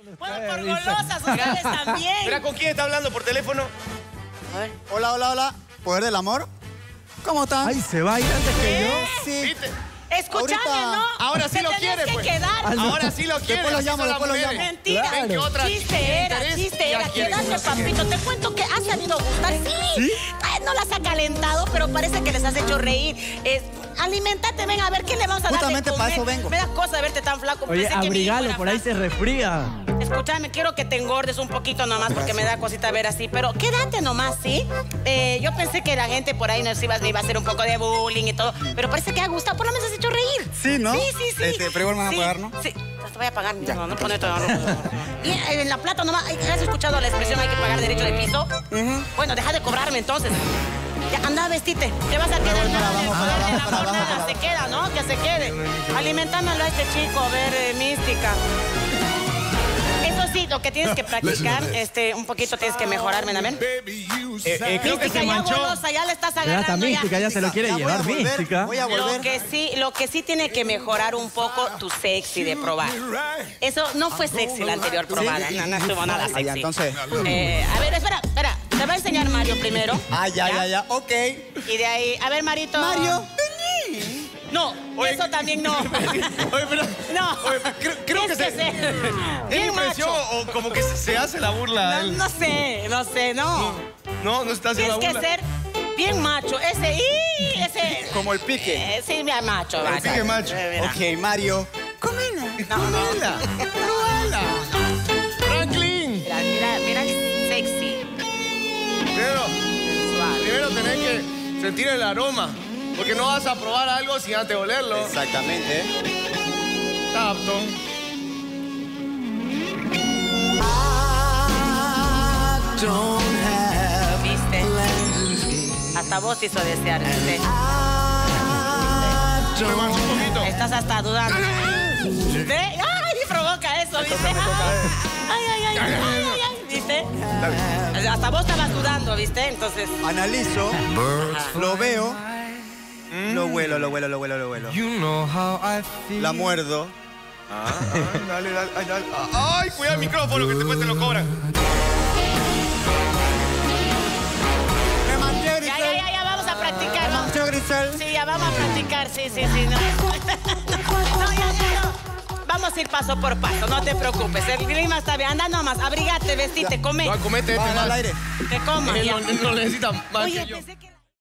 Bueno, por golosas, ustedes también. Mira, ¿con quién está hablando por teléfono? Hola, hola, hola. ¿Poder del amor? ¿Cómo están? Ay, se va a ir antes que yo. Sí. ¿Viste? Escúchame, Ahorita- ¿no? Ahora sí Te lo tenés quiere, que pues. quedar. Ahora sí lo quiere. Después lo así llamo, son las después lo mujeres. llamo. Mentira. Ven que otra Chiste era, quiere. Quédate, papito. Te cuento que ha sabido gustar. Sí. Ay, no las ha calentado, pero parece que les has hecho reír. Alimentate, ven a ver qué le vamos a dar de Justamente para comer. eso vengo. Me da cosa verte tan flaco. Oye, Pensé que mi hijo abrigalo, era por ahí flaco. se resfría. Escúchame, quiero que te engordes un poquito nomás porque me da cosita ver así, pero quédate nomás, ¿sí? Yo pensé que la gente por ahí nos iba a hacer un poco de bullying y todo, pero parece que ha gustado, por lo menos has hecho reír. Sí, ¿no? Sí. Pero igual me van a pagar, ¿no? Sí, te voy a pagar. No ponete. Y en la plata nomás, ¿has escuchado la expresión hay que pagar derecho de piso? Bueno, deja de cobrarme entonces. Ya, anda, vestite. Te vas a quedar nada del poder del amor, nada. Se queda, ¿no? Que se quede. Alimentámelo a este chico, a ver, mística. Eso sí, lo que tienes que practicar, un poquito tienes que mejorar, ¿ven? Creo que Mística, se ya manchó. golosa, ya le estás Ya está agarrando mística, ya se lo quiere Ya voy a llevar volver, mística. Voy a volver. Lo que sí tiene que mejorar un poco tu sexy de probar. Eso no fue sexy la anterior probada, no estuvo nada sexy. Ya, entonces. A ver, espera. Te va a enseñar Mario primero. Ya. Ok. Y de ahí, a ver, Marito. Mario, vení. No, eso también no. Oye, pero... No. Oye, creo que Tienes se... ser ¿Es bien impresión macho. o como que se hace la burla? él? No sé, no. No está haciendo Tienes la que burla. ser bien macho. Ese. Como el pique. Sí, bien macho. El vaya. pique macho. Mira. Ok, Mario. Comela. Comela. Probala. Franklin. Mira, sexy. Primero tenés que sentir el aroma. Porque no vas a probar algo sin antes olerlo. Exactamente. Está apto. ¿Viste? Hasta vos hizo desear, ¿viste? Me mancho un poquito. Estás hasta dudando. ¿Viste? ¡Ay! Provoca eso, ¿viste? Ay, ¿viste? Hasta vos estabas dudando, ¿viste? Entonces... Analizo, lo veo, lo huelo. La muerdo. Dale. Ay, cuida el micrófono que después te lo cobran. Me manché, Grisel. Ya, vamos a practicar. Vamos. Manché, Grisel. Sí, ya vamos a practicar, sí. No, ya. Vamos a ir paso por paso, no te preocupes. El clima está bien. Anda nomás, abrigate, vestite, come. No, comete Va, al aire. Que coma. Él ya. no necesita más Oye, que yo. pensé que...